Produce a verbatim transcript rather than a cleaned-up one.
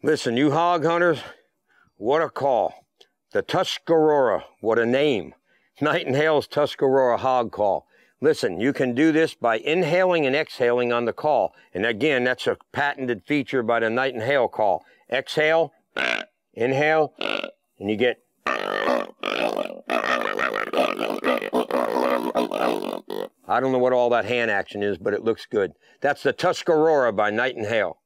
Listen, you hog hunters, what a call. The Tuskarora, what a name. Nightingale's Tuskarora hog call. Listen, you can do this by inhaling and exhaling on the call. And again, that's a patented feature by the Nightingale call. Exhale, inhale, and you get... I don't know what all that hand action is, but it looks good. That's the Tuskarora by Nightingale.